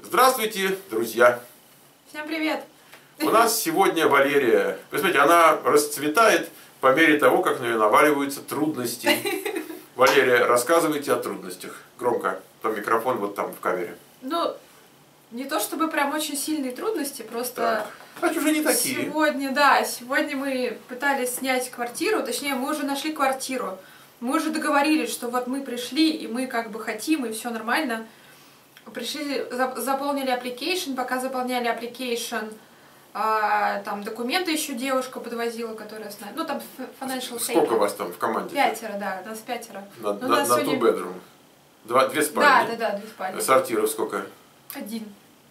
Здравствуйте, друзья! Всем привет! У нас сегодня Валерия. Вы смотрите, она расцветает по мере того, как на нее наваливаются трудности. Валерия, рассказывайте о трудностях. Громко. Там микрофон вот там в камере. Ну, не то чтобы прям очень сильные трудности, просто... Так. Уже не такие. Сегодня мы пытались снять квартиру, точнее, мы уже нашли квартиру. Мы уже договорились, что вот мы пришли, и мы как бы хотим, и все нормально. Пришли, заполнили application, пока заполняли application, там документы еще девушка подвозила, которая с нами. Ну, там financial statement. Сколько у вас там в команде? 5, да, нас 5. На two bedroom. Две спальни? Да, 2 спальни. Сортиров сколько? 1.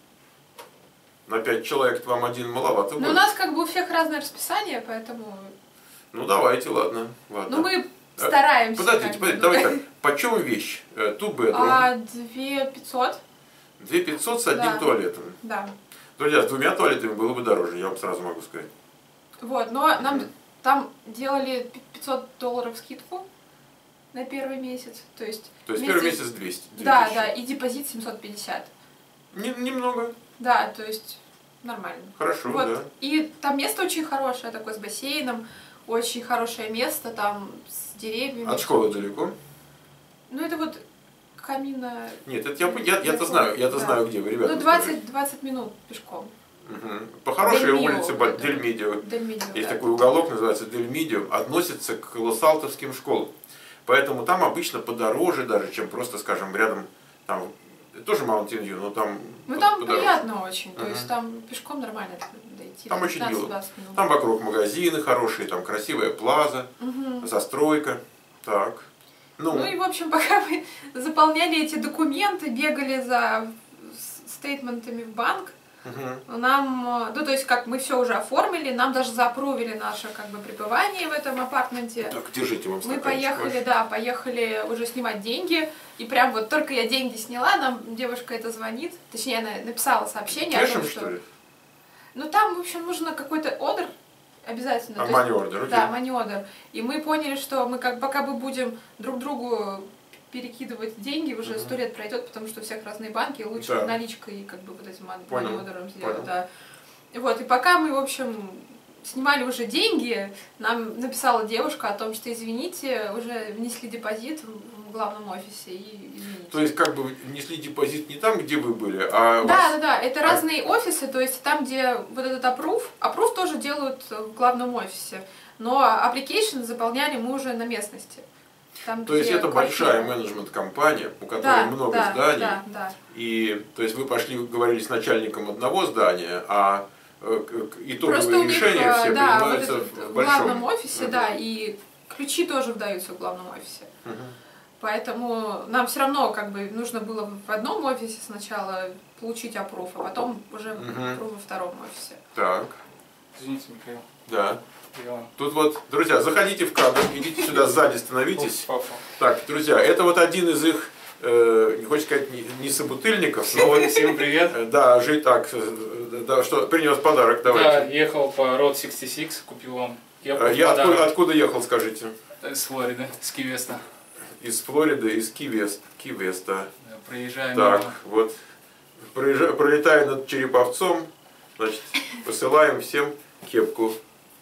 На 5 человек вам 1 маловато будет. Ну, у нас как бы у всех разное расписание, поэтому... Ну, давайте, ладно. Ну, мы стараемся. Подождите, давайте так. Почем вещь? Two bedroom? 2500. 2500 с одним туалетом? Да. Друзья, с 2 туалетами было бы дороже, я вам сразу могу сказать. Вот, но нам там делали $500 скидку на первый месяц. То есть первый месяц 200. Да, и депозит 750. Немного. Да, то есть нормально. Хорошо, вот. Да. И там место очень хорошее, такое с бассейном, очень хорошее место, там с деревьями. От школы далеко? Ну это вот Камина... Нет, это я-то знаю, где вы, ребята. Ну 20 минут пешком. Угу. По хорошей улице Дель Мидио. Есть такой уголок, называется Дель Мидио, относится к лос-алтовским школам. Поэтому там обычно подороже даже, чем просто, скажем, рядом, там, тоже Mountain View, но там ну там подороже. Приятно очень, то есть там пешком нормально дойти. Там очень мило. Там вокруг магазины хорошие, там красивая плаза, застройка. Так. Ну и, в общем, пока мы заполняли эти документы, бегали за стейтментами в банк, нам, ну то есть как мы все уже оформили, нам даже заапрувили наше как бы пребывание в этом апартменте. Так, держите вам мы поехали уже снимать деньги, и прям вот только я деньги сняла, нам девушка это звонит, точнее она написала сообщение Кэшем, о том, что ли? Ну там, в общем, нужно какой-то ордер обязательно. Money order, okay. Да, money order. И мы поняли, что мы пока мы будем друг другу перекидывать деньги, уже 100 лет пройдет, потому что у всех разные банки, лучше наличкой и как бы вот этим money order сделать. Да. Вот, и пока мы, в общем, снимали уже деньги, нам написала девушка о том, что извините, уже внесли депозит в главном офисе и извините. То есть как бы внесли депозит не там, где вы были, а... Да, это разные офисы, то есть там, где вот этот approve тоже делают в главном офисе, но application заполняли мы уже на местности. Там, то есть это большая менеджмент-компания, у которой много зданий, и то есть вы пошли, говорили с начальником одного здания, а итоговые решения все принимаются в главном офисе, и ключи тоже выдаются в главном офисе. Поэтому нам все равно как бы нужно было в одном офисе сначала получить аппрув, а потом уже аппрув во втором офисе. Так. Извините, Михаил. Да. Тут вот, друзья, заходите в кадр, идите сюда сзади, становитесь. Так, друзья, это вот один из их, не хочется сказать, не собутыльников, но вот... Всем привет. Да, жить так, да, что принес подарок, давайте. Да, ехал по Road 66, купил вам кепку. Откуда ехал, скажите? Из Флориды, с Ки-Веста. Из Флориды, из Ки-Веста. Да, проезжаем. Так, вот, пролетая над Череповцом, значит, посылаем всем кепку.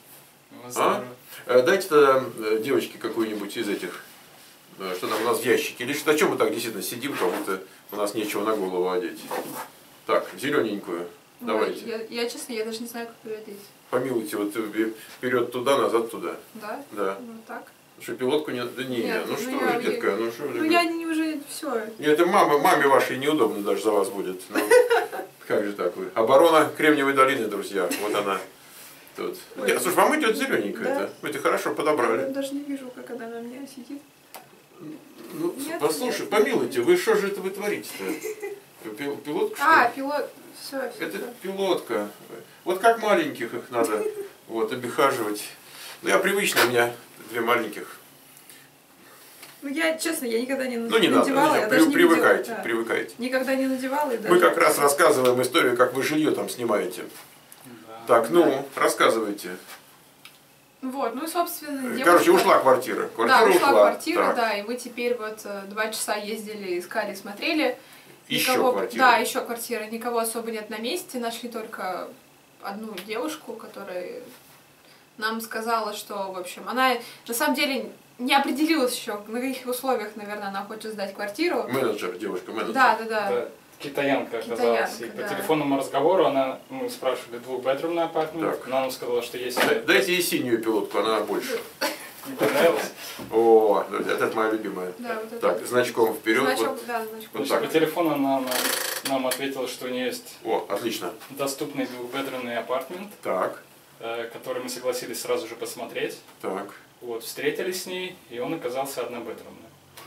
Дайте тогда девочке какую-нибудь из этих, что там у нас в ящике. Или что, о чем мы так действительно сидим, как будто у нас нечего на голову одеть. Так, зелененькую. Давайте. Я честно, я даже не знаю, как ее одеть. Помилуйте, вот вперед туда, назад туда. Да? Да. Ну так. Что, пилотку не... Да не, нет, ну что вы, детка, ну что вы... Ну я не уже все. Нет, это маме вашей неудобно даже за вас будет. Ну, как же так вы? Оборона Кремниевой долины, друзья. Вот она. Тут. Нет, слушай, вам идет зелененькая-то. Вы это хорошо подобрали. Я даже не вижу, как она на меня сидит. Ну, послушай, помилуйте, вы что же это вы творите-то? Пилотка, что ли? Пилот. Все. Это пилотка. Вот как маленьких их надо вот обихаживать. Ну, я привычно, у меня 2 маленьких. Ну, я, честно, я никогда не надевала. Ну, не надо, привыкайте, да. привыкайте. Никогда не надевала. И даже... Мы как раз рассказываем историю, как вы жилье там снимаете. Так, ну, рассказывайте. Вот, ну и, собственно, девушка... Короче, ушла квартира. Ушла квартира, да, и мы теперь вот 2 часа ездили, искали, смотрели. Еще квартира? Да, еще квартира. Никого особо нет на месте. Нашли только одну девушку, которая нам сказала, что, в общем, она на самом деле не определилась еще, на каких условиях, наверное, она хочет сдать квартиру. Менеджер, девушка, менеджер. Да. Китаянка оказалась. И по телефонному разговору мы спрашивали двухбедрумный апартмент. Она нам сказала, что есть... Дайте ей синюю пилотку, она больше. Не понравилось? О, это моя любимая. Да, вот так, значком вперед. Значок, вот. да, значком. Вот по телефону она нам ответила, что у нее есть... О, отлично. Доступный двухбедрумный апартмент. Так. Который мы согласились сразу же посмотреть. Так. Вот, встретились с ней, и он оказался однобедрумным.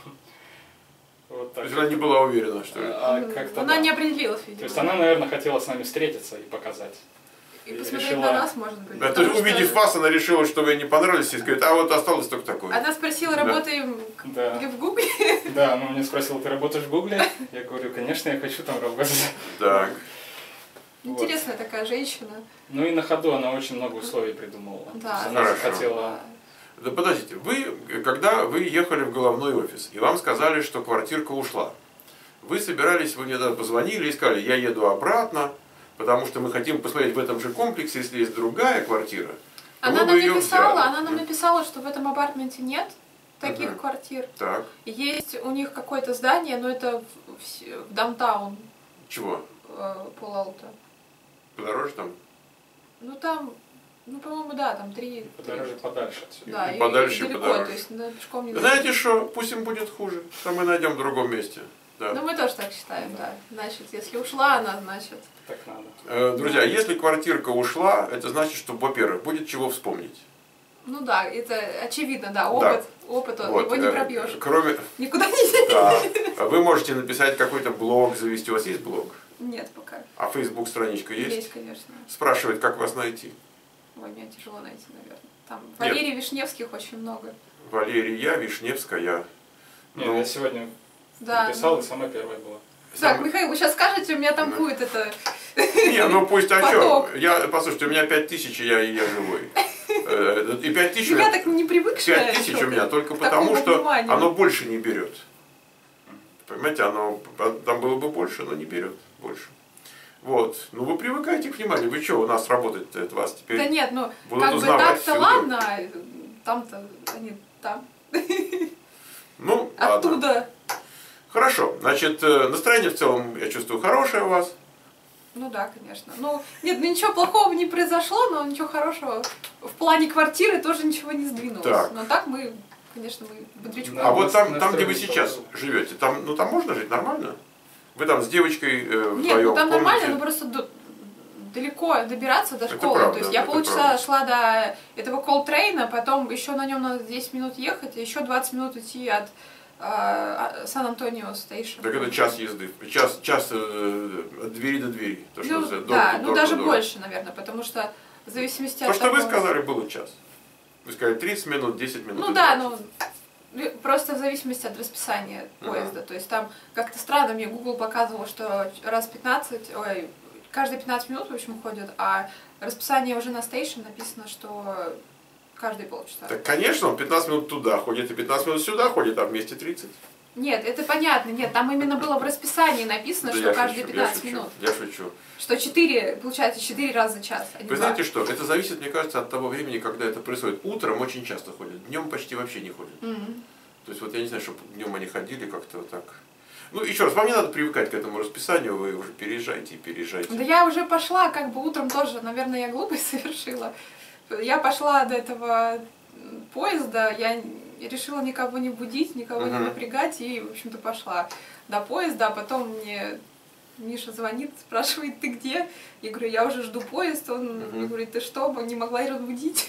Вот так. То есть она не была уверена, что ли? Она не определилась, видимо. То есть она, наверное, хотела с нами встретиться и показать. И посмотреть на нас, может быть. То есть, увидев вас, она решила, что вы не понравились, и сказать, а вот осталось только такое. Она спросила, работаем ли в Гугле? Да, она мне спросила, ты работаешь в Гугле? Я говорю, конечно, я хочу там работать. Так. Интересная такая женщина. Ну и на ходу она очень много условий придумывала. Да. Она захотела... Да подождите, когда вы ехали в головной офис, и вам сказали, что квартирка ушла, вы собирались, вы мне тогда позвонили и сказали, я еду обратно, потому что мы хотим посмотреть в этом же комплексе, если есть другая квартира. Она нам написала, что в этом апартменте нет таких квартир. Так. Есть у них какое-то здание, но это в даунтаун. Чего? Пол-аута. Подороже там? Ну там, по-моему, да, там 3... Подороже, подальше отсюда. Да, подальше, далеко, подороже. то есть пешком не... Знаете что, пусть им будет хуже, там мы найдем в другом месте. Да. Ну мы тоже так считаем, да. Значит, если ушла она, значит... Так надо. Друзья, если квартирка ушла, это значит, что, во-первых, будет чего вспомнить. Ну да, это очевидно, да, опыт вот, его не пробьешь. Кроме... Никуда не... Да. Вы можете написать какой-то блог, завести. У вас есть блог? Нет пока. А Facebook страничка есть? Есть, конечно. Спрашивает, как вас найти? Ой, меня тяжело найти, наверное. Там Валерий Вишневских очень много. Валерия Вишневская. Нет, я сегодня написал, и самая первая была. Так, Михаил, вы сейчас скажете, у меня там будет это... Не, ну пусть, а что? Послушайте, у меня 5000, и я живой. И 5000... Я так не привыкшая. 5000 у меня только потому, что оно больше не берет. Понимаете, там было бы больше, но не берет больше. Вот. Ну вы привыкайте к вниманию. Вы что, у нас работать от вас теперь? Да нет, ну как бы так-то ладно, там-то они там. Ну, оттуда. Ладно. Хорошо. Значит, настроение в целом, я чувствую, хорошее у вас. Ну да, конечно. Ну, нет, ничего плохого не произошло, но ничего хорошего. В плане квартиры тоже ничего не сдвинулось. Так. Но так мы, конечно, мы бодрячком. А вот там, где вы сейчас живете, там можно жить нормально? Вы там с девочкой вдвоем? Нет, ну там нормально, но просто далеко добираться до школы. Правда, то есть я полчаса шла до этого колл-трейна, потом еще на нем надо 10 минут ехать, и еще 20 минут идти от Сан-Антонио стейшн. Так это час езды. Час от двери до двери. То, что даже больше, наверное, потому что в зависимости от того... То, что вы сказали, было час. Вы сказали 30 минут, 10 минут. Ну да, ну просто в зависимости от расписания поезда. То есть там как-то странно мне Google показывал, что каждые 15 минут, в общем, ходят, а расписание уже на стейшн написано, что каждые полчаса. Так, конечно, он 15 минут туда ходит и 15 минут сюда ходит, а вместе 30. Нет, это понятно. Нет, там именно было в расписании написано, что каждые 15 минут. Я шучу. Что получается 4 раза за час. Вы знаете что? Это зависит, мне кажется, от того времени, когда это происходит. Утром очень часто ходят, днем почти вообще не ходят. То есть вот я не знаю, чтобы днем они ходили как-то вот так. Ну, еще раз, вам не надо привыкать к этому расписанию, вы уже переезжайте. Да я уже пошла, как бы утром тоже, наверное, я глупость совершила. Я пошла до этого поезда, я решила никого не будить, никого не напрягать, и, в общем-то, пошла до поезда, а потом мне Миша звонит, спрашивает, ты где? Я говорю, я уже жду поезд, он говорит, ты что, не могла разбудить?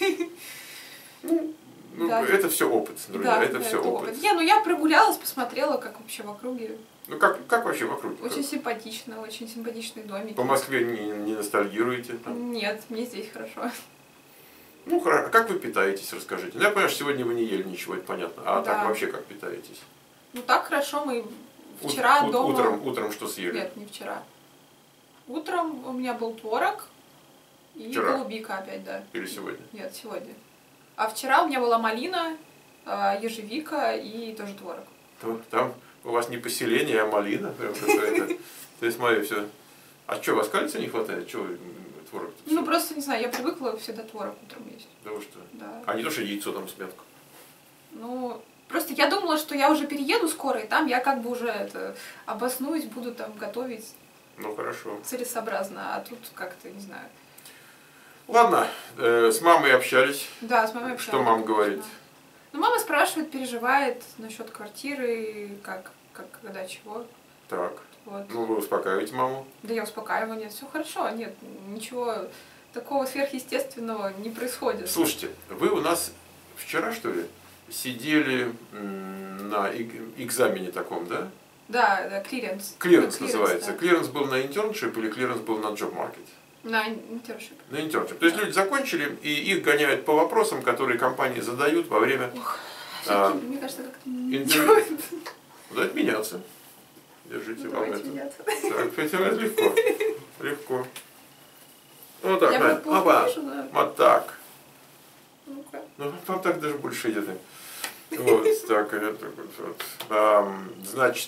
Ну, да. Это все опыт, друзья, да, это все опыт. Не, ну я прогулялась, посмотрела, как вообще в округе. Ну как вообще в округе? Очень симпатично, очень симпатичный домик. По Москве не ностальгируете? Там? Нет, мне здесь хорошо. Ну хорошо, а как вы питаетесь, расскажите? Ну я понимаю, что сегодня вы не ели ничего, это понятно. А так вообще как питаетесь? Ну так хорошо, мы вчера дома... Утром что съели? Нет, не вчера. Утром у меня был творог и голубика опять, да. Или сегодня? Нет, сегодня. А вчера у меня была малина, ежевика и тоже творог. У вас не поселение, а малина прям какая-то. То есть, смотри, все. А что, у вас кальция не хватает? Чего творог? Ну, просто, не знаю, я привыкла всегда творог утром есть. Да вы что? Да. А не то, что яйцо там сметку. Ну, просто я думала, что я уже перееду скоро, и там я как бы уже это обоснуюсь, буду там готовить. Ну, хорошо. Целесообразно, а тут как-то, не знаю. Ладно, с мамой общались. Да, с мамой общались. Что мама говорит? Ну, мама спрашивает, переживает насчет квартиры, когда, чего. Так. Вот. Ну, вы успокаиваете маму? Да я успокаиваю, нет, все хорошо, нет, ничего такого сверхъестественного не происходит. Слушайте, вы у нас вчера, что ли, сидели на экзамене таком, да? Да, клиренс. Клиренс называется. Да. Клиренс был на интерншип или клиренс был на джоб-маркет? На интерншип. На интерншип. То есть люди закончили, и их гоняют по вопросам, которые компании задают во время... Мне кажется, как-то интервью. Дать меняться. Держите вам это. меняться. Так, это легко. Легко. Вот так, Я опа. да. Вот так. Ну-ка. Ну, вам так даже больше идет. Вот, так, вот. Значит,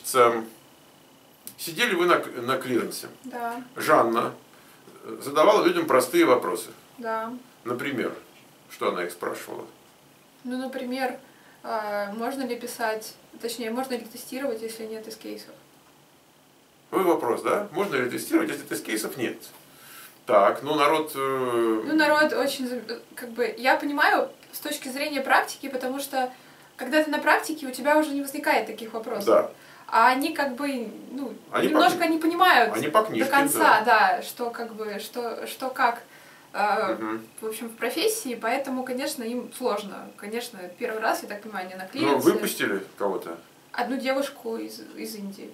сидели вы на клиренсе. Да. Жанна задавала людям простые вопросы. Да. Например, что она их спрашивала? Ну, например, можно ли писать, точнее, можно ли тестировать, если нет тест-кейсов? Твой вопрос, да? Можно ли тестировать, если тест-кейсов нет? Так, ну народ... Ну, народ очень, как бы, я понимаю с точки зрения практики, потому что, когда ты на практике, у тебя уже не возникает таких вопросов. Да. А они как бы, ну, они немножко не понимают они по книжке, до конца, да, что как бы, что как, в общем, в профессии, поэтому, конечно, им сложно. Конечно, первый раз, я так понимаю, они на клиенте. Ну, выпустили кого-то? Одну девушку из Индии.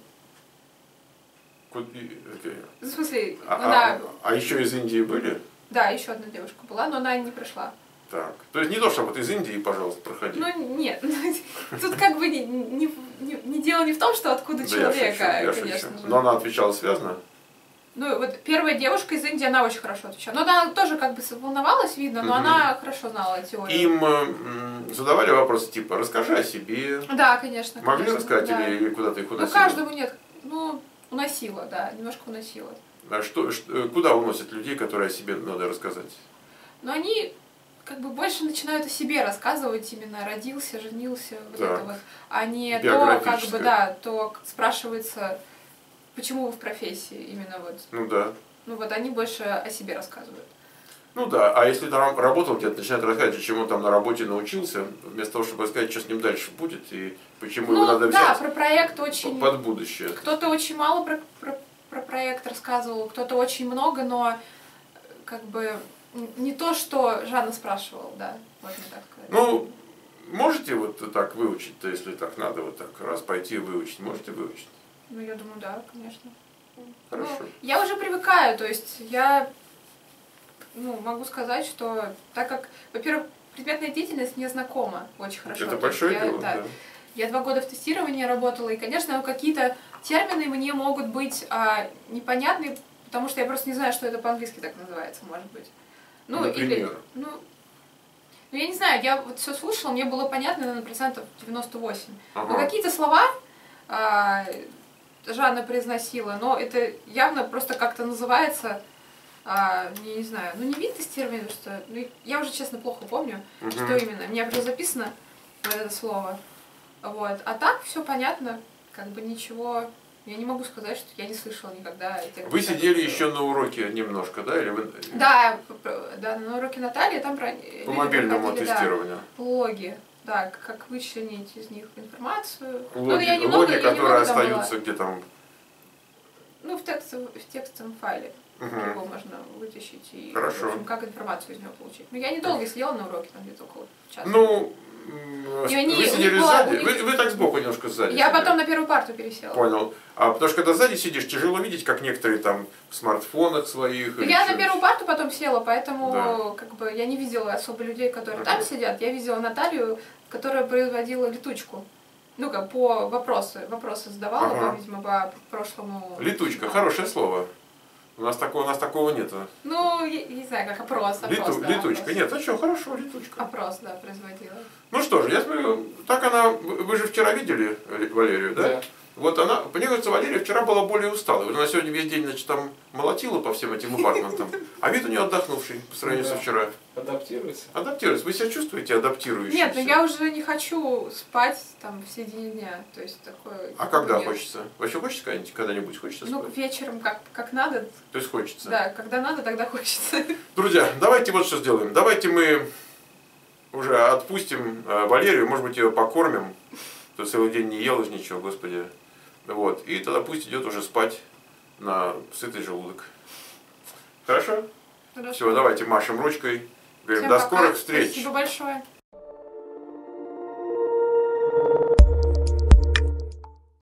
В смысле, а еще из Индии были? Да, еще одна девушка была, но она не прошла. Так. То есть не то, что вот из Индии, пожалуйста, проходи. Ну нет, тут как бы не дело не в том, что откуда человека, конечно же. Но она отвечала связно? Ну вот первая девушка из Индии, она очень хорошо отвечала. Но она тоже как бы волновалась, видно, но она хорошо знала теорию. Им задавали вопросы типа «расскажи о себе». Да, конечно. Могли рассказать да. или куда-то их уносило? Ну каждому нет, ну уносила, да, немножко уносила. А куда уносят людей, которые о себе надо рассказать? Ну они как бы больше начинают о себе рассказывать, именно родился, женился, вот это вот, а не то, как бы, да, то спрашивается, почему вы в профессии, именно вот. Ну да. Ну вот они больше о себе рассказывают. Ну да, а если там работал где-то, начинают рассказывать, чему он там на работе научился, вместо того, чтобы сказать, что с ним дальше будет и почему его надо взять про проект очень... под будущее. Кто-то очень мало про проект рассказывал, кто-то очень много, но как бы не то, что Жанна спрашивала, да, можно так сказать. Ну, можете вот так выучить-то, если так надо, вот так раз пойти выучить, можете выучить? Ну, я думаю, да, конечно. Хорошо. Ну, я уже привыкаю, то есть я могу сказать, что так как, во-первых, предметная деятельность мне знакома очень хорошо. Это большое дело, да. Я 2 года в тестировании работала, и, конечно, какие-то термины мне могут быть непонятны, потому что я просто не знаю, что это по-английски так называется, может быть. Ну, например? Ну, я не знаю, я вот все слушала, мне было понятно на процентов 98. Ага. Но какие-то слова Жанна произносила, но это явно просто как-то называется, я не знаю, ну не вид тестирования, что, ну, я уже, честно, плохо помню, что именно. У меня уже записано вот это слово. Вот. А так все понятно, как бы ничего. Я не могу сказать, что я не слышала никогда этих... Вы сидели еще на уроке немножко, да? Или вы... Да, на уроке Натальи там по мобильному тестированию. Логи. Да, как вычленить из них информацию. Логи, которые остаются где там? Ну, в текстовом файле. Его можно вытащить и, хорошо. В общем, как информацию из него получить. Но я недолго сидела на уроке, там где-то около часа. Ну, вы сидели сзади? Вы так сбоку немножко сзади Я сидели. потом на первую парту пересела. Понял. А потому что когда сзади сидишь, тяжело видеть, как некоторые там в смартфонах своих. Я на первую парту потом села, поэтому как бы я не видела особо людей, которые там сидят. Я видела Наталью, которая производила летучку. Ну как, по вопросы задавала, видимо, по прошлому. Летучка, хорошее слово. У нас такого нет. Ну, я не знаю, как опрос. Летучка, опрос. Нет, а что, хорошо, летучка. Опрос, да, производила. Ну что же, я смотрю, так она, вы же вчера видели Валерию, да? Вот она, мне кажется, Валерия вчера была более усталой. Вот она сегодня весь день, значит, там молотила по всем этим апартментам, а вид у нее отдохнувший по сравнению со вчера. Адаптируется? Адаптируется. Вы себя чувствуете адаптирующимся? Нет, но я уже не хочу спать там все дни дня. То есть такое. А когда хочется? Вообще хочется когда-нибудь хочется спать? Ну, вечером как надо. То есть хочется? Да, когда надо, тогда хочется. Друзья, давайте вот что сделаем. Давайте мы уже отпустим Валерию, может быть, ее покормим. То целый день не ела ничего, господи. Вот. И тогда пусть идет уже спать на сытый желудок. Хорошо? Хорошо. Все, давайте машем ручкой. Говорим, Всем до пока. скорых встреч. Спасибо большое.